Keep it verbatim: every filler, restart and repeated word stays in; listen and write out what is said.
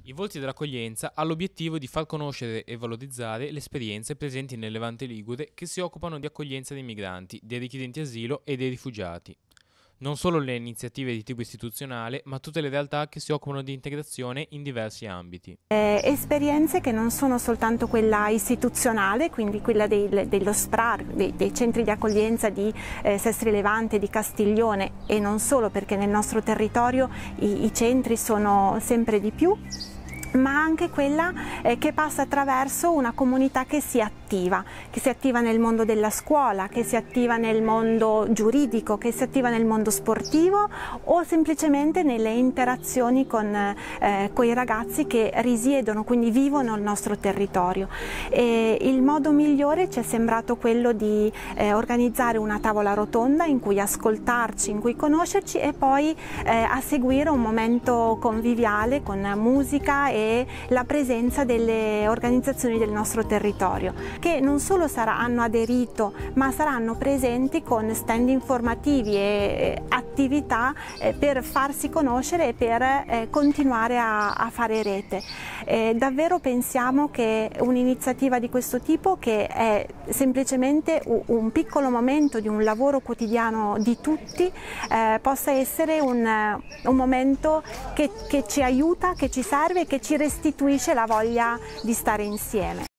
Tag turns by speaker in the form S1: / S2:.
S1: I Volti dell'Accoglienza ha l'obiettivo di far conoscere e valorizzare le esperienze presenti nel Levante ligure che si occupano di accoglienza dei migranti, dei richiedenti asilo e dei rifugiati. Non solo le iniziative di tipo istituzionale, ma tutte le realtà che si occupano di integrazione in diversi ambiti.
S2: Eh, esperienze che non sono soltanto quella istituzionale, quindi quella dei, dello SPRAR, dei, dei centri di accoglienza di eh, Sestri Levante, di Castiglione, e non solo, perché nel nostro territorio i, i centri sono sempre di più, ma anche quella eh, che passa attraverso una comunità che si attiva, che si attiva nel mondo della scuola, che si attiva nel mondo giuridico, che si attiva nel mondo sportivo o semplicemente nelle interazioni con, eh, con i ragazzi che risiedono, quindi vivono il nostro territorio. E il modo migliore ci è sembrato quello di eh, organizzare una tavola rotonda in cui ascoltarci, in cui conoscerci e poi eh, a seguire un momento conviviale con musica e la presenza delle organizzazioni del nostro territorio, che non solo sarà, hanno aderito, ma saranno presenti con stand informativi e attività eh, per farsi conoscere e per eh, continuare a, a fare rete. Eh, davvero pensiamo che un'iniziativa di questo tipo, che è semplicemente un piccolo momento di un lavoro quotidiano di tutti, eh, possa essere un, un momento che, che ci aiuta, che ci serve e che ci restituisce la voglia di stare insieme.